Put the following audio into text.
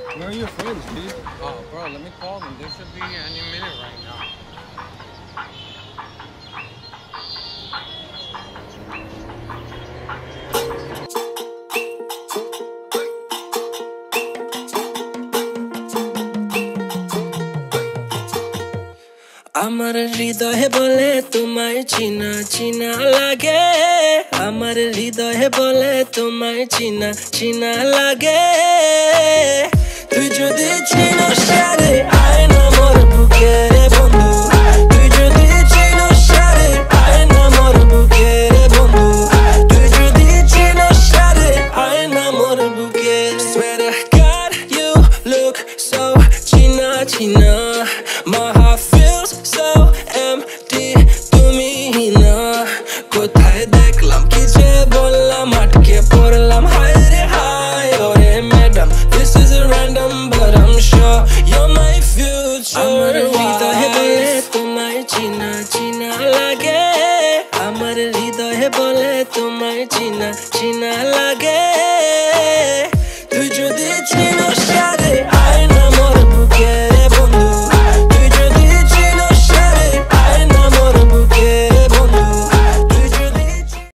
Where are your friends, dude? Oh, bro, let me call them. They should be any minute right now. আমার হৃদয়ে বলে তোমায় চিনা চিনা লাগে আমার হৃদয়ে বলে তোমায় চিনা চিনা লাগে তুই যদি চিনোস রে আয় না মোর বুকে রে বন্ধু তুই যদি চিনোস রে আয় না মোর বুকে রে বন্ধু তুই যদি চিনোস রে আয় না মোর বুকে Swear to God you look so china china my heart feels so empty তুমি না কোথায় দেখলাম কি যে বললাম আটকে পড়লাম হায় রে হায় ওরে madam this is a random but I'm sure you're my future আমার হৃদয়ে বলে তোমায় চিনা চিনা লাগে আমার হৃদয়ে বলে তোমায় চিনা চিনা লাগে